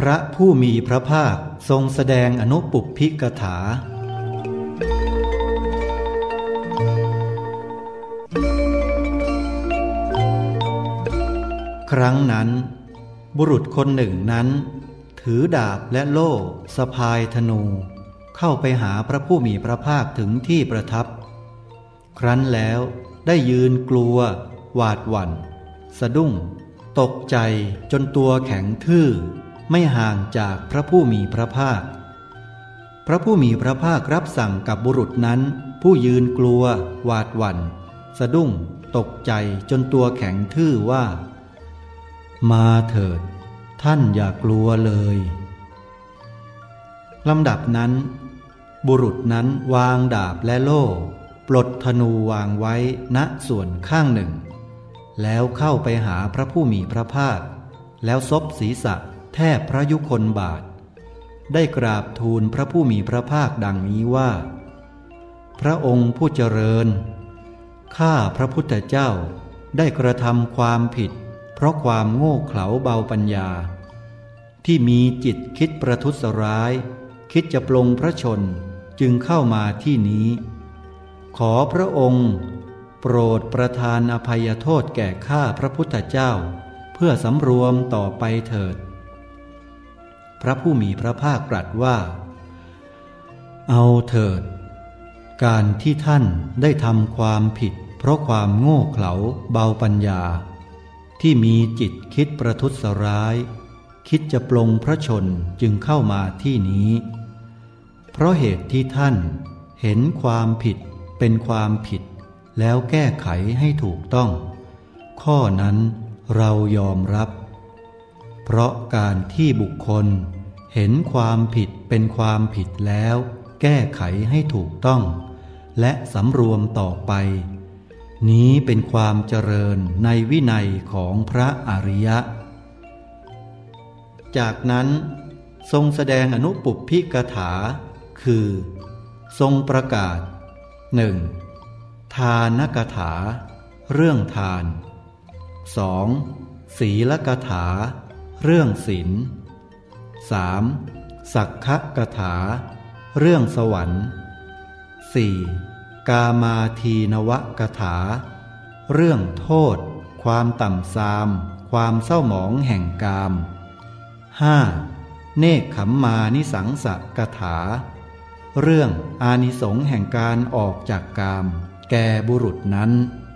ระผู้มีพระภาคทรงแสดงอนุปุพพิกถาครั้งนั้นบุรุษคนหนึ่งนั้นถือดาบและโล่สะพายธนูเข้าไปหาพระผู้มีพระภาคถึงที่ประทับครั้นแล้วได้ยืนกลัวหวาดหวั่นสะดุ้งตกใจจนตัวแข็งทื่อไม่ห่างจากพระผู้มีพระภาคพระผู้มีพระภาครับสั่งกับบุรุษนั้นผู้ยืนกลัวหวาดหวั่นสะดุ้งตกใจจนตัวแข็งทื่อว่ามาเถิดท่านอย่ากลัวเลยลำดับนั้นบุรุษนั้นวางดาบและโล่ปลดธนูวางไว้ณส่วนข้างหนึ่งแล้วเข้าไปหาพระผู้มีพระภาคแล้วซบศีรษะแทบพระยุคลบาทได้กราบทูลพระผู้มีพระภาคดังนี้ว่าพระองค์ผู้เจริญข้าพระพุทธเจ้าได้กระทำความผิดเพราะความโง่เขลาเบาปัญญาที่มีจิตคิดประทุษร้ายคิดจะปลงพระชนจึงเข้ามาที่นี้ขอพระองค์โปรดประทานอภัยโทษแก่ข้าพระพุทธเจ้าเพื่อสำรวมต่อไปเถิดพระผู้มีพระภาคตรัสว่าเอาเถิดการที่ท่านได้ทำความผิดเพราะความโง่เขลาเบาปัญญาที่มีจิตคิดประทุษร้ายคิดจะปลงพระชนจึงเข้ามาที่นี้เพราะเหตุที่ท่านเห็นความผิดเป็นความผิดแล้วแก้ไขให้ถูกต้องข้อนั้นเรายอมรับเพราะการที่บุคคลเห็นความผิดเป็นความผิดแล้วแก้ไขให้ถูกต้องและสำรวมต่อไปนี้เป็นความเจริญในวินัยของพระอริยะจากนั้นทรงแสดงอนุปุพพิกถาคือทรงประกาศ 1. ทานกถาเรื่องทาน 2. ศีลกถาเรื่องศีล 3. สักขกถาเรื่องสวรรค์ 4. กามาทีนวกถาเรื่องโทษความต่ำทรามความเศร้าหมองแห่งกาม 5. เนกขัมมานิสังสกถาเรื่องอานิสงส์แห่งการออกจากกามแก่บุรุษนั้น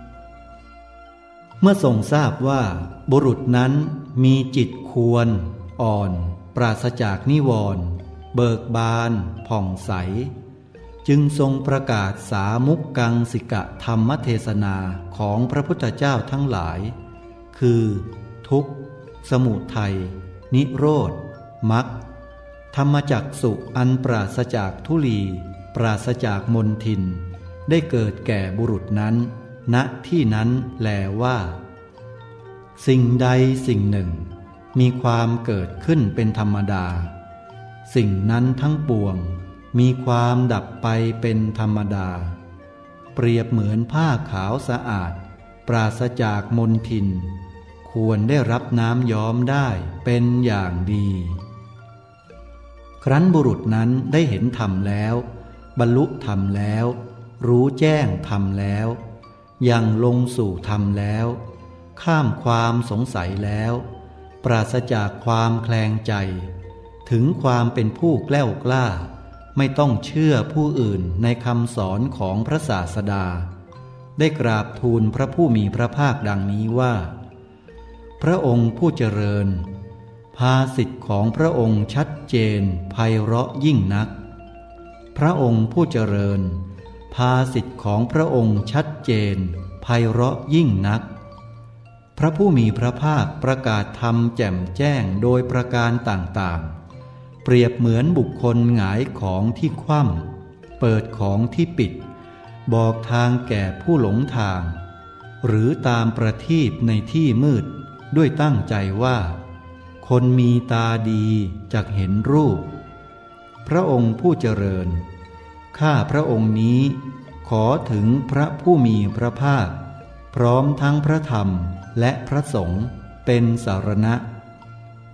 เมื่อทรงทราบว่าบุรุษนั้นมีจิตควรอ่อนปราศจากนิวรณ์เบิกบานผ่องใสจึงทรงประกาศสามุกกังสิกะธรรมเทศนาของพระพุทธเจ้าทั้งหลายคือทุกข์สมุทัยนิโรธมรรคธรรมจักสุอันปราศจากทุลีปราศจากมลทินได้เกิดแก่บุรุษนั้นณที่นั้นแลว่าสิ่งใดสิ่งหนึ่งมีความเกิดขึ้นเป็นธรรมดาสิ่งนั้นทั้งปวงมีความดับไปเป็นธรรมดาเปรียบเหมือนผ้าขาวสะอาดปราศจากมลทินควรได้รับน้ำย้อมได้เป็นอย่างดีครั้นบุรุษนั้นได้เห็นธรรมแล้วบรรลุธรรมแล้วรู้แจ้งธรรมแล้วยังลงสู่ธรรมแล้วข้ามความสงสัยแล้วปราศจากความแคลงใจถึงความเป็นผู้แกล้วกล้าไม่ต้องเชื่อผู้อื่นในคำสอนของพระศาสดาได้กราบทูลพระผู้มีพระภาคดังนี้ว่าพระองค์ผู้เจริญภาษิตของพระองค์ชัดเจนไพเราะยิ่งนักพระองค์ผู้เจริญภาษิตของพระองค์ชัดเจนไพเราะยิ่งนักพระผู้มีพระภาคประกาศธรรมแจ่มแจ้งโดยประการต่างๆเปรียบเหมือนบุคคลหงายของที่คว่ำเปิดของที่ปิดบอกทางแก่ผู้หลงทางหรือตามประทีปในที่มืดด้วยตั้งใจว่าคนมีตาดีจักเห็นรูปพระองค์ผู้เจริญข้าพระองค์นี้ขอถึงพระผู้มีพระภาคพร้อมทั้งพระธรรมและพระสงฆ์เป็นสารณะ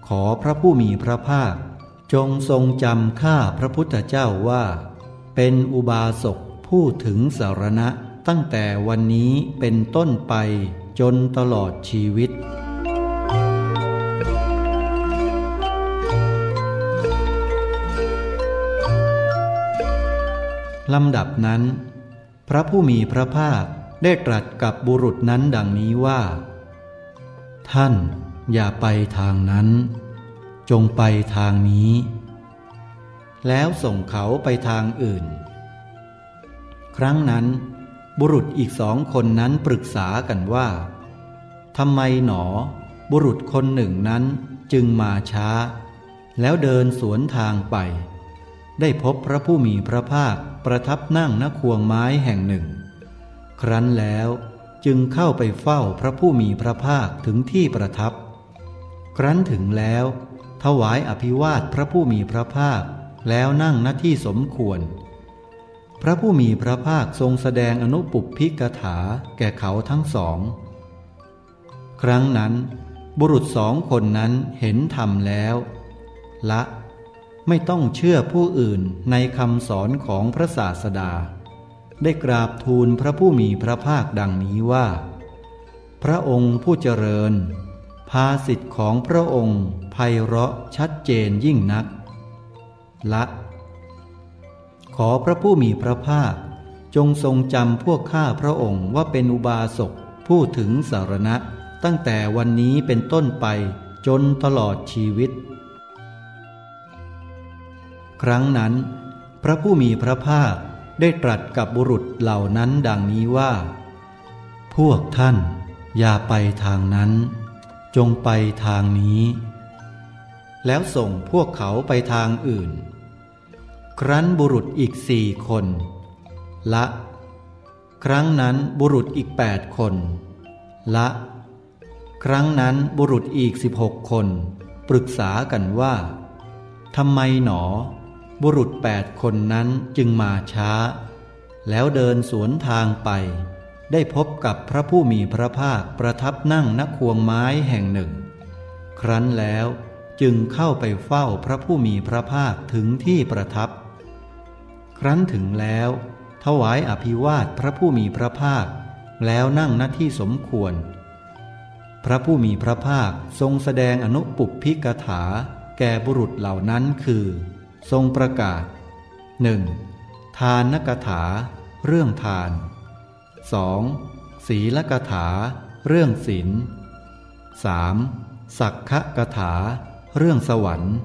ขอพระผู้มีพระภาคจงทรงจำข้าพระพุทธเจ้าว่าเป็นอุบาสกผู้ถึงสรณะตั้งแต่วันนี้เป็นต้นไปจนตลอดชีวิตลำดับนั้นพระผู้มีพระภาคได้ตรัสกับบุรุษนั้นดังนี้ว่าท่านอย่าไปทางนั้นจงไปทางนี้แล้วส่งเขาไปทางอื่นครั้งนั้นบุรุษอีก2 คนนั้นปรึกษากันว่าทำไมหนอบุรุษคนหนึ่งนั้นจึงมาช้าแล้วเดินสวนทางไปได้พบพระผู้มีพระภาคประทับนั่งณควงไม้แห่งหนึ่งครั้นแล้วจึงเข้าไปเฝ้าพระผู้มีพระภาคถึงที่ประทับครั้นถึงแล้วถวายอภิวาทพระผู้มีพระภาคแล้วนั่งณที่สมควรพระผู้มีพระภาคทรงแสดงอนุปุพพิกถาแก่เขาทั้งสองครั้งนั้นบุรุษ2 คนนั้นเห็นธรรมแล้วละไม่ต้องเชื่อผู้อื่นในคำสอนของพระศาสดาได้กราบทูลพระผู้มีพระภาคดังนี้ว่าพระองค์ผู้เจริญภาษิตของพระองค์ไพเราะชัดเจนยิ่งนักละขอพระผู้มีพระภาคจงทรงจำพวกข้าพระองค์ว่าเป็นอุบาสกผู้ถึงสรณะตั้งแต่วันนี้เป็นต้นไปจนตลอดชีวิตครั้งนั้นพระผู้มีพระภาคได้ตรัสกับบุรุษเหล่านั้นดังนี้ว่าพวกท่านอย่าไปทางนั้นจงไปทางนี้แล้วส่งพวกเขาไปทางอื่นครั้นบุรุษอีก4 คนละครั้งนั้นบุรุษอีก8 คนละครั้งนั้นบุรุษอีก16 คนปรึกษากันว่าทำไมหนอบุรุษ8 คนนั้นจึงมาช้าแล้วเดินสวนทางไปได้พบกับพระผู้มีพระภาคประทับนั่งณควงไม้แห่งหนึ่งครั้นแล้วจึงเข้าไปเฝ้าพระผู้มีพระภาคถึงที่ประทับครั้นถึงแล้วถวายอภิวาทพระผู้มีพระภาคแล้วนั่งณที่สมควรพระผู้มีพระภาคทรงแสดงอนุปุพพิกถาแก่บุรุษเหล่านั้นคือทรงประกาศ 1. ทานกถาเรื่องทาน 2. ศีลกถาเรื่องศีล 3. สักขกถาเรื่องสวรรค์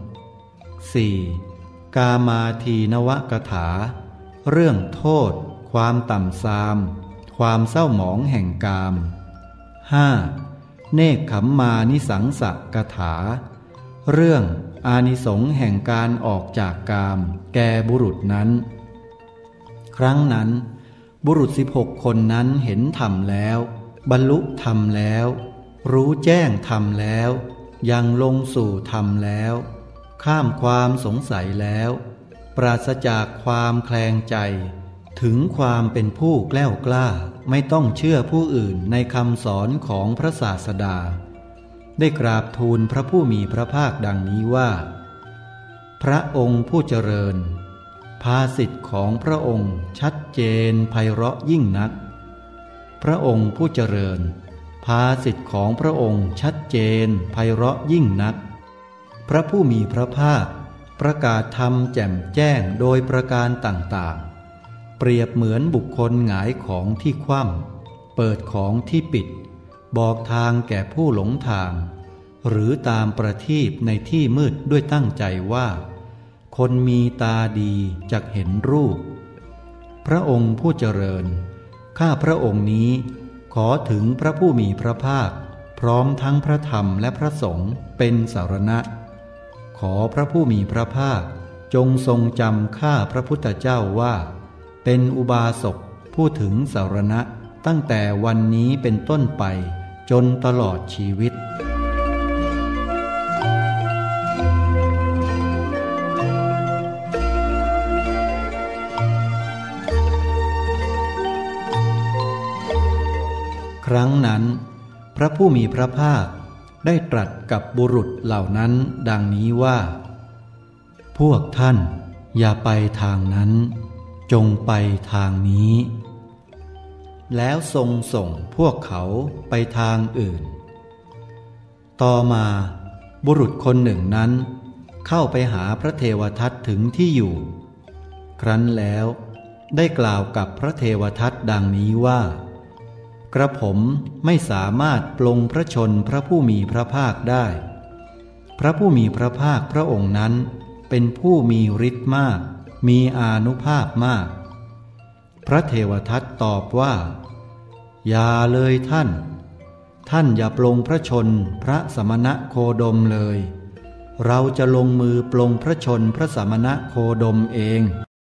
4. กามาทีนวกถาเรื่องโทษความต่ำทรามความเศร้าหมองแห่งกาม 5. เนกขัมมานิสังสกถาเรื่องอานิสงส์แห่งการออกจากกามแก่บุรุษนั้นครั้งนั้นบุรุษ16 คนนั้นเห็นธรรมแล้วบรรลุธรรมแล้วรู้แจ้งธรรมแล้วยังลงสู่ธรรมแล้วข้ามความสงสัยแล้วปราศจากความแคลงใจถึงความเป็นผู้แกล้วกล้าไม่ต้องเชื่อผู้อื่นในคำสอนของพระศาสดาได้กราบทูลพระผู้มีพระภาคดังนี้ว่าพระองค์ผู้เจริญภาษิตของพระองค์ชัดเจนไพเราะยิ่งนักพระองค์ผู้เจริญภาษิตของพระองค์ชัดเจนไพเราะยิ่งนักพระผู้มีพระภาคประกาศธรรมแจ่มแจ้งโดยประการต่างๆเปรียบเหมือนบุคคลหงายของที่คว่ำเปิดของที่ปิดบอกทางแก่ผู้หลงทางหรือตามประทีปในที่มืดด้วยตั้งใจว่าคนมีตาดีจักเห็นรูปพระองค์ผู้เจริญข้าพระองค์นี้ขอถึงพระผู้มีพระภาคพร้อมทั้งพระธรรมและพระสงฆ์เป็นสรณะขอพระผู้มีพระภาคจงทรงจำข้าพระพุทธเจ้าว่าเป็นอุบาสกผู้ถึงสรณะตั้งแต่วันนี้เป็นต้นไปจนตลอดชีวิตครั้งนั้นพระผู้มีพระภาคได้ตรัสกับบุรุษเหล่านั้นดังนี้ว่าพวกท่านอย่าไปทางนั้นจงไปทางนี้แล้วทรงส่งพวกเขาไปทางอื่นต่อมาบุรุษคนหนึ่งนั้นเข้าไปหาพระเทวทัตถึงที่อยู่ครั้นแล้วได้กล่าวกับพระเทวทัตดังนี้ว่ากระผมไม่สามารถปลงพระชนพระผู้มีพระภาคได้พระผู้มีพระภาคพระองค์นั้นเป็นผู้มีฤทธิ์มากมีอานุภาพมากพระเทวทัตตอบว่าอย่าเลยท่านอย่าปลงพระชนพระสมณะโคดมเลยเราจะลงมือปลงพระชนพระสมณะโคดมเอง